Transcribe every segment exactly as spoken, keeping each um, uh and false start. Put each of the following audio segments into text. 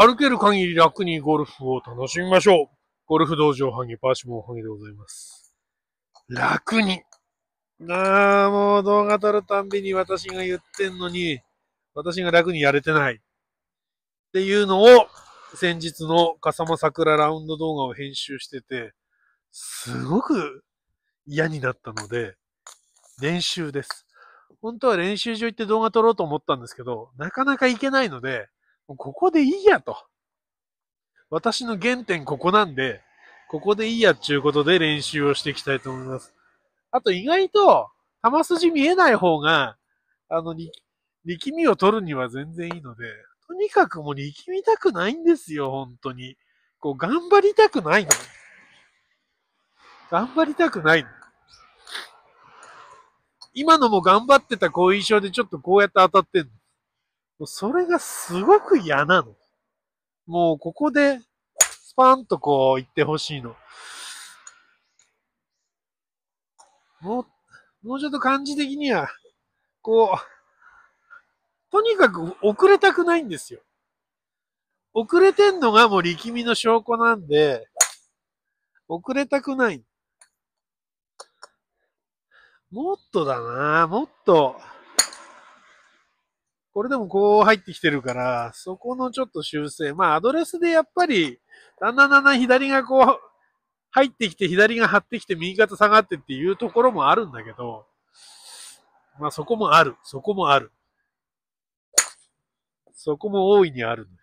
歩ける限り楽にゴルフを楽しみましょう。ゴルフ道場ハゲパーシモンハゲでございます。楽に。ああ、もう動画撮るたんびに私が言ってんのに、私が楽にやれてない。っていうのを、先日の笠間桜ラウンド動画を編集してて、すごく嫌になったので、練習です。本当は練習場行って動画撮ろうと思ったんですけど、なかなか行けないので、ここでいいやと。私の原点ここなんで、ここでいいやっていうことで練習をしていきたいと思います。あと意外と、球筋見えない方が、あの、力みを取るには全然いいので、とにかくもう力みたくないんですよ、本当に。こう、頑張りたくないの。頑張りたくないの。今のも頑張ってた後遺症でちょっとこうやって当たってんの。もうそれがすごく嫌なの。もうここで、スパンとこう言ってほしいの。もう、もうちょっと感じ的には、こう、とにかく遅れたくないんですよ。遅れてんのがもう力みの証拠なんで、遅れたくない。もっとだなもっと。これでもこう入ってきてるから、そこのちょっと修正。まあアドレスでやっぱり、だんだんだんだん左がこう、入ってきて、左が張ってきて、右肩下がってっていうところもあるんだけど、まあそこもある。そこもある。そこも大いにある。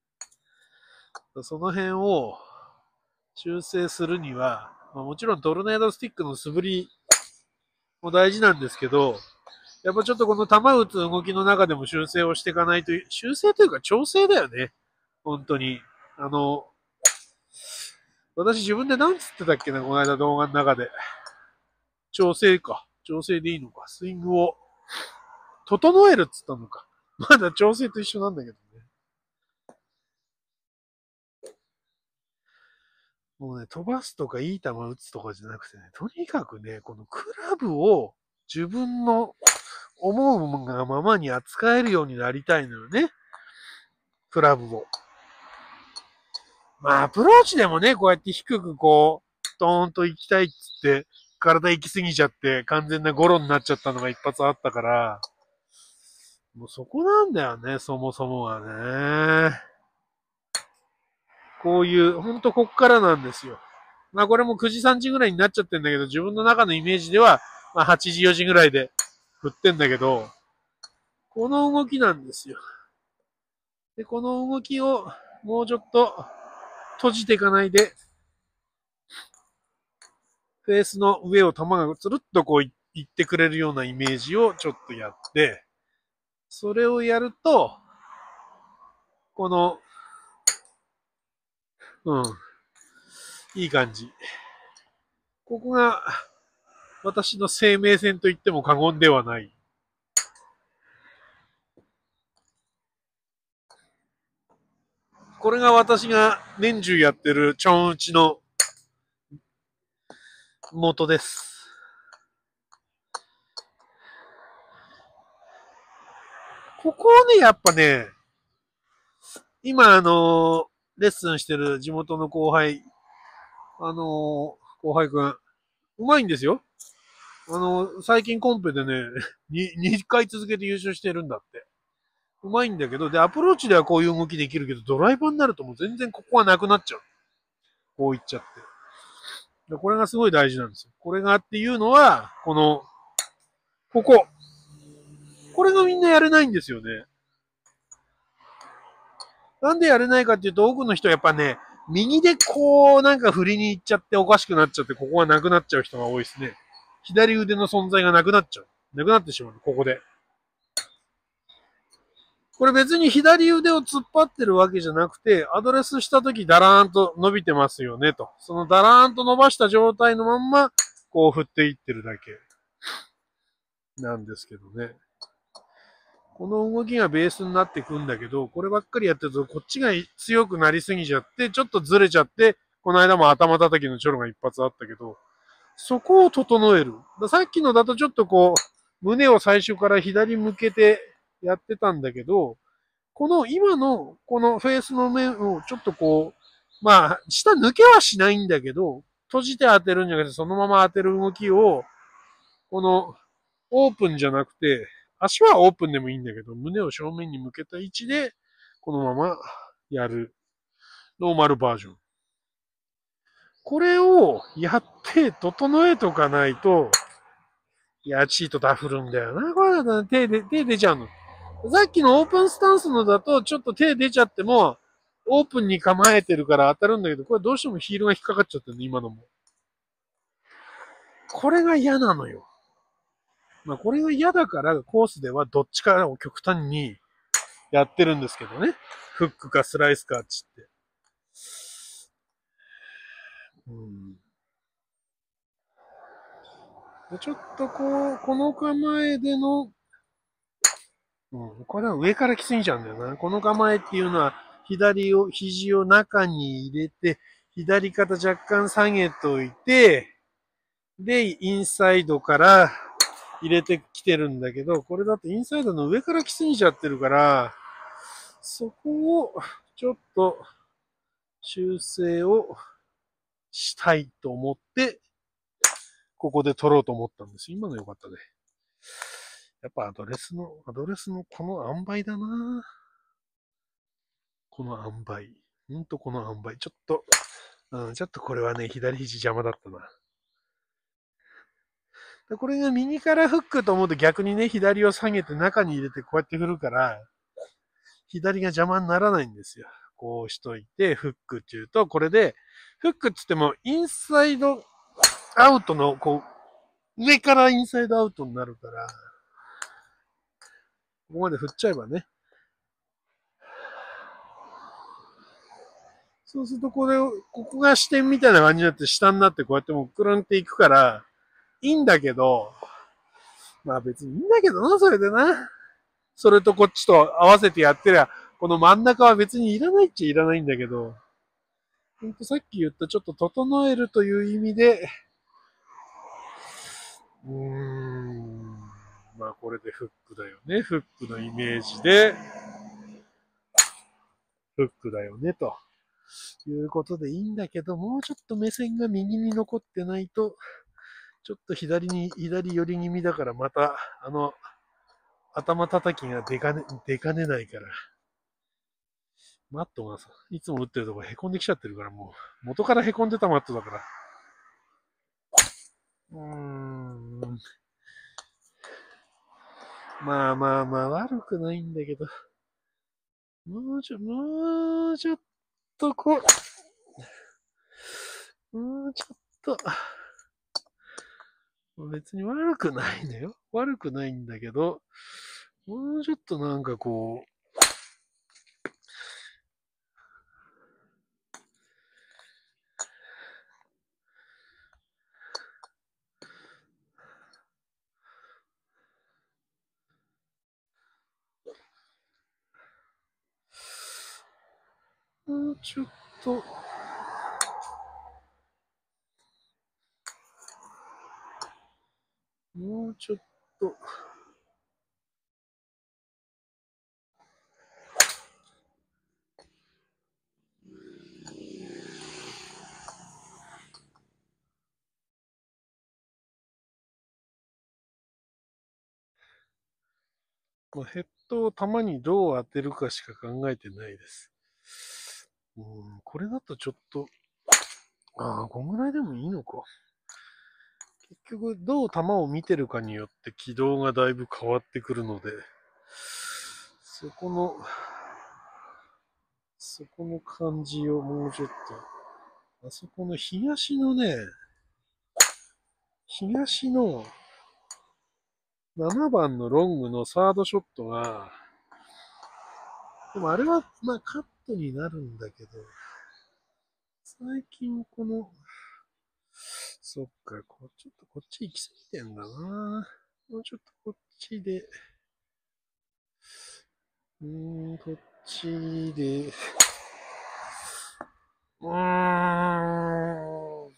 その辺を修正するには、まあ、もちろんトルネードスティックの素振りも大事なんですけど、やっぱちょっとこの球打つ動きの中でも修正をしていかないと、修正というか調整だよね。本当に。あの、私自分で何つってたっけな、この間動画の中で。調整か。調整でいいのか。スイングを整えるっつったのか。まだ調整と一緒なんだけどね。もうね、飛ばすとかいい球打つとかじゃなくてね、とにかくね、このクラブを自分の思うがままに扱えるようになりたいのよね。クラブを。まあ、アプローチでもね、こうやって低くこう、ドーンと行きたいっつって、体行き過ぎちゃって、完全なゴロになっちゃったのが一発あったから、もうそこなんだよね、そもそもはね。こういう、ほんとこっからなんですよ。まあこれもくじさんじぐらいになっちゃってんだけど、自分の中のイメージでは、まあはちじよじぐらいで振ってんだけど、この動きなんですよ。で、この動きをもうちょっと閉じていかないで、フェースの上を球がつるっとこういってくれるようなイメージをちょっとやって、それをやると、この、うん、いい感じ。ここが私の生命線と言っても過言ではない。これが私が年中やってるちょん打ちの元です。ここをね、やっぱね、今あの、レッスンしてる地元の後輩、あの、後輩くん、うまいんですよ。あの、最近コンペでね、に、にかい続けて優勝してるんだって。うまいんだけど、で、アプローチではこういう動きできるけど、ドライバーになるともう全然ここはなくなっちゃう。こういっちゃって。でこれがすごい大事なんですよ。これがっていうのは、この、ここ。これがみんなやれないんですよね。なんでやれないかっていうと、多くの人はやっぱね、右でこう、なんか振りに行っちゃっておかしくなっちゃって、ここがなくなっちゃう人が多いですね。左腕の存在がなくなっちゃう。なくなってしまう。ここで。これ別に左腕を突っ張ってるわけじゃなくて、アドレスしたときダラーンと伸びてますよねと。そのダラーンと伸ばした状態のまんま、こう振っていってるだけなんですけどね。この動きがベースになっていくんだけど、こればっかりやってると、こっちが強くなりすぎちゃって、ちょっとずれちゃって、この間も頭叩きのチョロが一発あったけど、そこを整える。さっきのだとちょっとこう、胸を最初から左向けてやってたんだけど、 この今のこのフェースの面をちょっとこう、まあ、下抜けはしないんだけど、閉じて当てるんじゃなくてそのまま当てる動きを、このオープンじゃなくて、足はオープンでもいいんだけど、胸を正面に向けた位置で、このままやる。ノーマルバージョン。これをやって整えとかないと、いや、チートダフるんだよな。これだと手で、手出ちゃうの。さっきのオープンスタンスのだと、ちょっと手出ちゃっても、オープンに構えてるから当たるんだけど、これどうしてもヒールが引っかかっちゃってるね、今のも。これが嫌なのよ。まあ、これが嫌だから、コースではどっちかを極端にやってるんですけどね。フックかスライスかっつって。うん、でちょっとこう、この構えでの、うん、これは上から来すぎちゃうんだよな。この構えっていうのは、左を、肘を中に入れて、左肩若干下げといて、で、インサイドから入れてきてるんだけど、これだとインサイドの上から来すぎちゃってるから、そこをちょっと修正をしたいと思って、ここで取ろうと思ったんです。今の良かったね。やっぱアドレスの、アドレスのこの塩梅だな。この塩梅。ほんとこの塩梅。ちょっと、うん、ちょっとこれはね、左肘邪魔だったな。これが右からフックと思うと逆にね、左を下げて中に入れてこうやって振るから、左が邪魔にならないんですよ。こうしといて、フックっていうと、これで、フックって言っても、インサイドアウトの、こう、上からインサイドアウトになるから、ここまで振っちゃえばね。そうすると、これを、ここが支点みたいな感じになって、下になってこうやってもうくるんっていくから、いいんだけど、まあ別にいいんだけどな、それでな。それとこっちと合わせてやってりゃ、この真ん中は別にいらないっちゃいらないんだけど、ほんとさっき言ったちょっと整えるという意味で、うーん、まあこれでフックだよね。フックのイメージで、フックだよね、ということでいいんだけど、もうちょっと目線が右に残ってないと、ちょっと左に、左寄り気味だからまた、あの、頭叩きが出かね、出かねないから。マットがさ、いつも打ってるとこ凹んできちゃってるから、もう、元から凹んでたマットだから。うーん。まあまあまあ、悪くないんだけど。もうちょ、もうちょっとこう、もうちょっと、別に悪くないのよ。悪くないんだけど、もうちょっとなんかこう、もうちょっと、もうちょっと、まあ、ヘッドを球にどう当てるかしか考えてないです。うん、これだとちょっと、ああ、こんぐらいでもいいのか。結局、どう球を見てるかによって軌道がだいぶ変わってくるので、そこの、そこの感じをもうちょっと、あそこの東のね、東のななばんのロングのサードショットが、でもあれは、まあカットになるんだけど、最近この、そっか、こうちょっとこっち行き過ぎてんだな。もうちょっとこっちで、うーん、こっちで、うーん、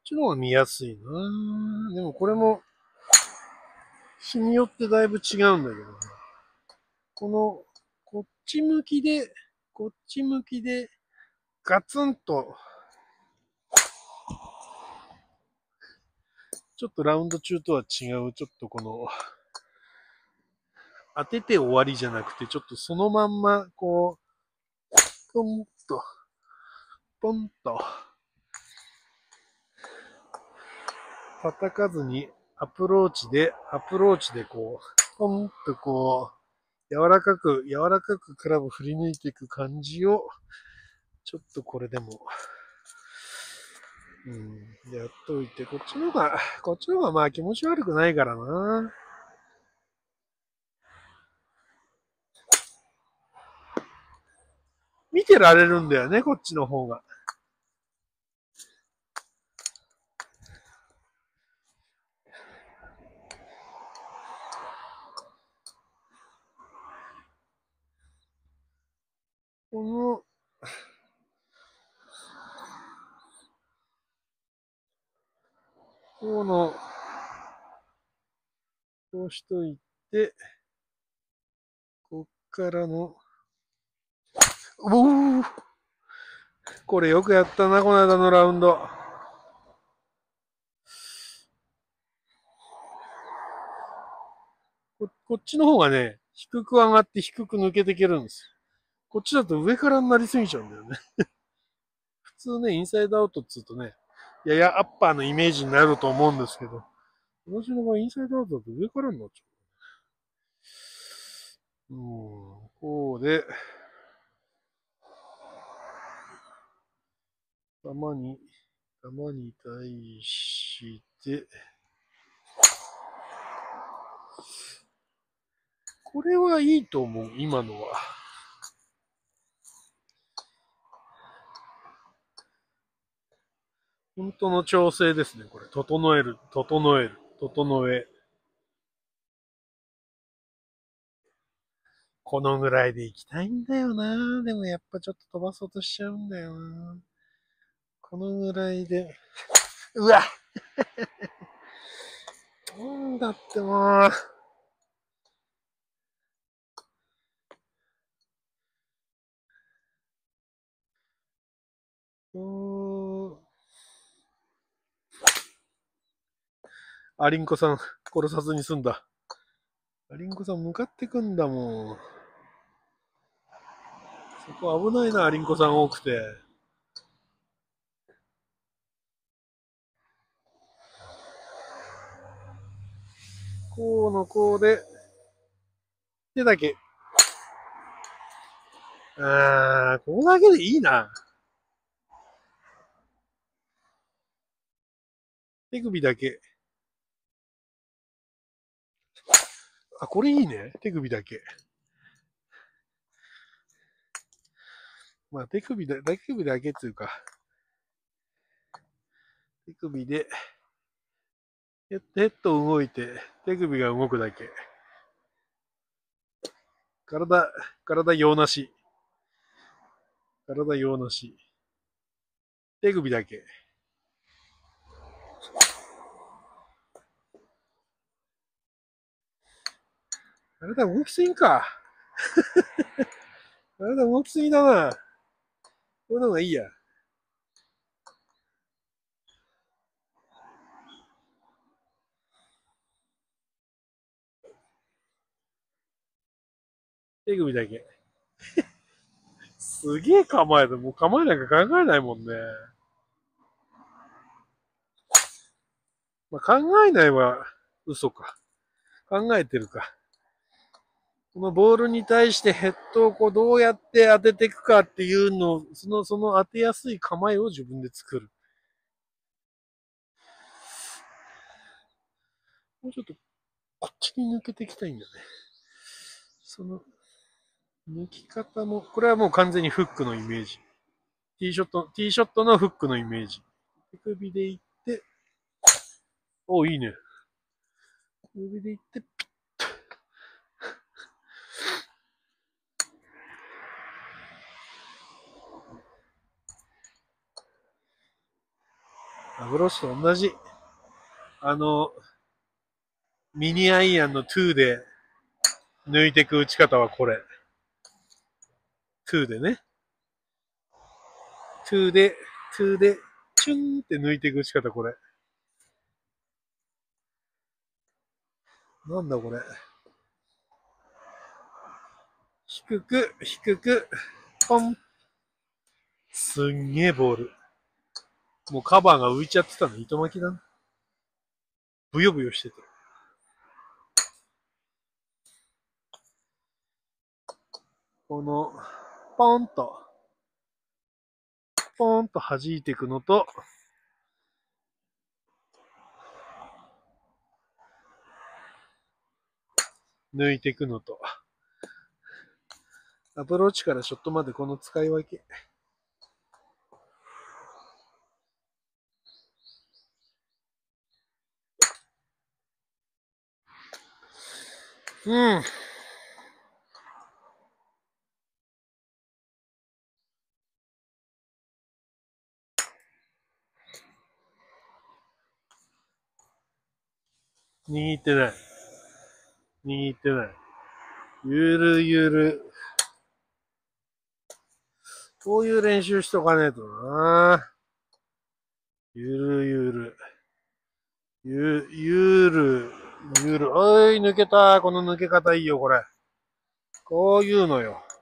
ちの方が見やすいな。でもこれも、日によってだいぶ違うんだけどね。この、こっち向きで、こっち向きで、ガツンと、ちょっとラウンド中とは違う、ちょっとこの、当てて終わりじゃなくて、ちょっとそのまんま、こう、ポンと、ポンと、叩かずに、アプローチで、アプローチでこう、ポンとこう、柔らかく、柔らかくクラブ振り抜いていく感じを、ちょっとこれでも、うん、やっといて、こっちの方が、こっちの方がまあ気持ち悪くないからな。見てられるんだよね、こっちの方が。この、この、こうしといて、こっからの、おお、これよくやったな、この間のラウンド。ここっちの方がね、低く上がって低く抜けていけるんですよ。こっちだと上からになりすぎちゃうんだよね。普通ね、インサイドアウトっつうとね、ややアッパーのイメージになると思うんですけど、私の場合インサイドアウトだと上からになっちゃう。うん、こうで、球に、球に対して、これはいいと思う、今のは。本当の調整ですね、これ。整える、整える、整え。このぐらいで行きたいんだよな。でもやっぱちょっと飛ばそうとしちゃうんだよな。このぐらいで。うわなんだってもう。うーん。アリンコさん、殺さずに済んだ。アリンコさん向かってくんだもん。そこ危ないな、アリンコさん多くて。こうのこうで、手だけ。あー、ここだけでいいな。手首だけ。あ、これいいね。手首だけ。まあ、手首だ、手首だけっていうか、手首で、ヘッヘッド動いて、手首が動くだけ。体、体用なし。体用なし。手首だけ。体動きすぎんか。体動きすぎだな。これの方がいいや。手首だけ。すげえ構えだ。もう構えなんか考えないもんね。まあ、考えないは嘘か。考えてるか。このボールに対してヘッドをこうどうやって当てていくかっていうのを、その、その当てやすい構えを自分で作る。もうちょっとこっちに抜けていきたいんだね。その抜き方も、これはもう完全にフックのイメージ。ティーショット、ティーショットのフックのイメージ。手首でいって、お、いいね。手首でいって、ピッ。 ブロッシュと同じ。あの、ミニアイアンのにで抜いていく打ち方はこれ。にでね。にで、にで、チュンって抜いていく打ち方これ。なんだこれ。低く、低く、ポン。すんげえボール。もうカバーが浮いちゃってたの。糸巻きだな。ブヨブヨしてて。この、ポンと、ポンと弾いていくのと、抜いていくのと、アプローチからショットまでこの使い分け。うん。握ってない。握ってない。ゆるゆる。こういう練習しとかねえとな。ゆるゆる。ゆ、ゆる、ゆる。おい、抜けた。この抜け方いいよ、これ。こういうのよ。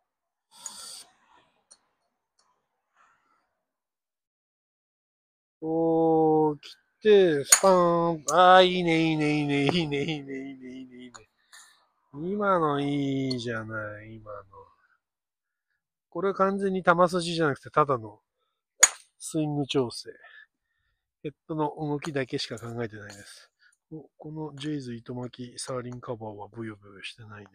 こう、切って、スパーン。ああ、いいね、いいね、いいね、いいね、いいね、いいね、いいね、いいね。今のいいじゃない、今の。これ完全に球筋じゃなくて、ただのスイング調整。ヘッドの動きだけしか考えてないです。このジェイズ糸巻きサーリンカバーはブヨブヨしてないね。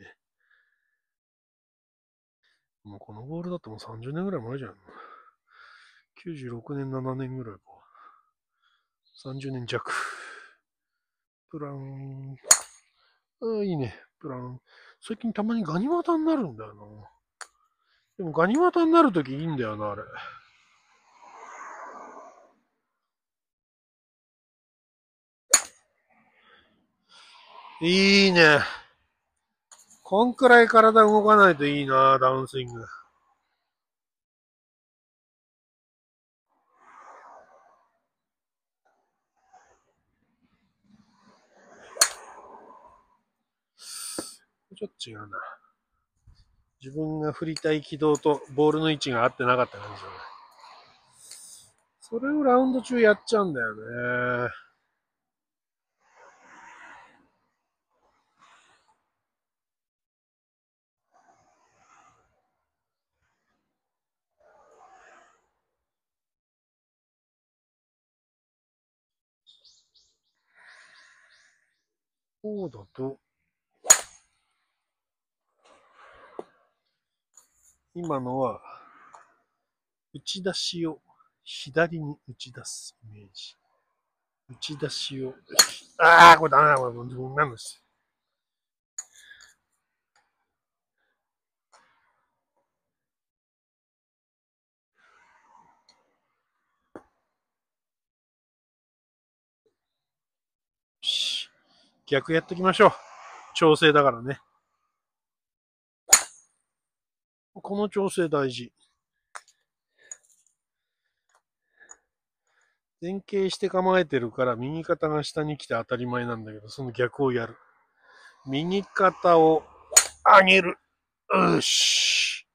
もうこのボールだともうさんじゅうねんぐらい前じゃん。きゅうじゅうろくねん、ななねんぐらいか。さんじゅうねん弱。プラン。ああ、いいね。プラン。最近たまにガニ股になるんだよな。でもガニ股になるときいいんだよな、あれ。いいね。こんくらい体動かないといいな、ダウンスイング。ちょっと違うな。自分が振りたい軌道とボールの位置が合ってなかった感じだね。それをラウンド中やっちゃうんだよね。こうだと、今のは、打ち出しを左に打ち出すイメージ。打ち出しを、ああ、これダメだ、これ、もう何です。逆やっときましょう。調整だからね。この調整大事。前傾して構えてるから右肩が下に来て当たり前なんだけど、その逆をやる。右肩を上げる。よし。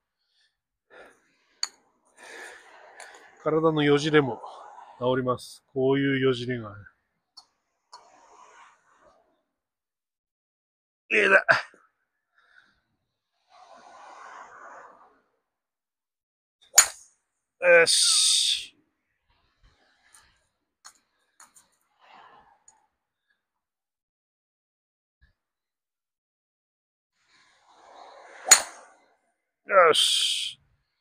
体のよじれも治ります。こういうよじれが、ね。えだ。よし。よし。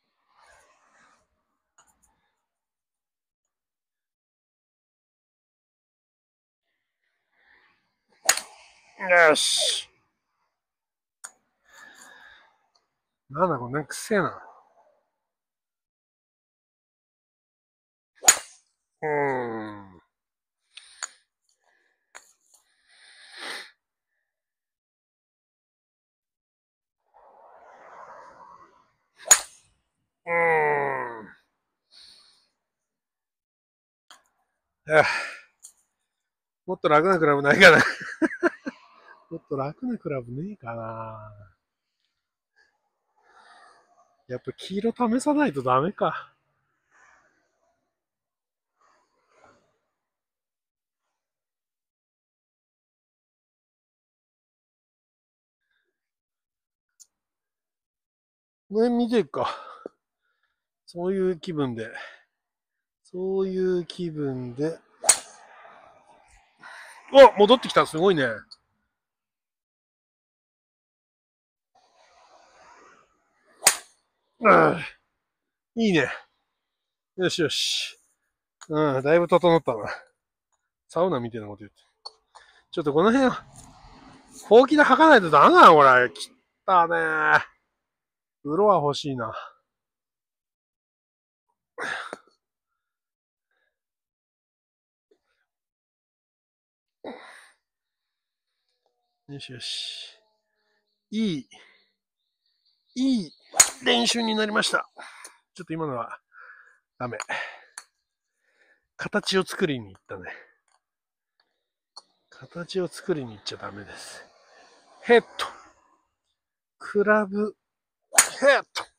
よし。なんだこれ、なんかくせえな。 うーん。うーん。あ、もっと楽なクラブないかな。もっと楽なクラブねえかな。やっぱ黄色試さないとダメか。ね、見ていくか。そういう気分で。そういう気分で。お、戻ってきた。すごいね。うん。いいね。よしよし。うん、だいぶ整ったな。サウナみたいなこと言って。ちょっとこの辺、ほうきで吐かないとダメだな、これ。切ったね。風呂は欲しいな。よしよし。いい、いい練習になりました。ちょっと今のはダメ。形を作りに行ったね。形を作りに行っちゃダメです。ヘッド。クラブ。ヘッド。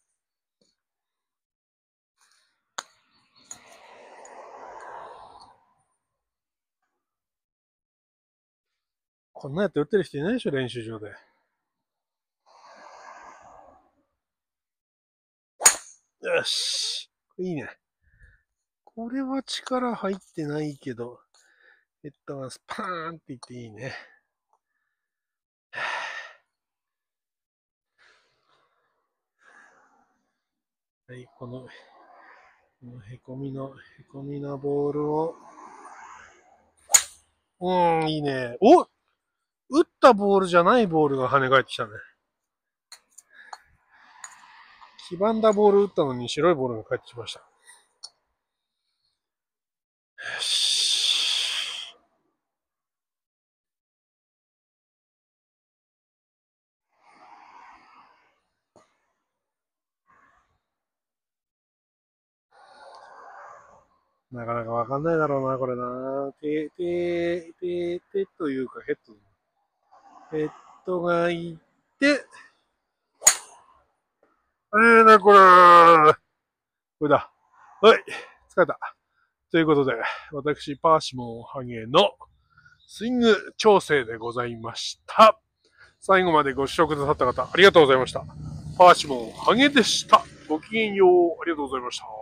こんなやって打ってる人いないでしょ、練習場で。よし。いいね。これは力入ってないけど、ヘッドがスパーンっていっていいね。はい、この、このへこみの、へこみのボールを、うーん、いいね。お、打ったボールじゃないボールが跳ね返ってきたね。黄ばんだボール打ったのに白いボールが返ってきました。よし。なかなかわかんないだろうな、これな。て、て、て、てというかヘッド。ヘッドがいって、えーな、これ。これだ。はい。疲れた。ということで、私、パーシモンハゲのスイング調整でございました。最後までご視聴くださった方、ありがとうございました。パーシモンハゲでした。ごきげんよう。ありがとうございました。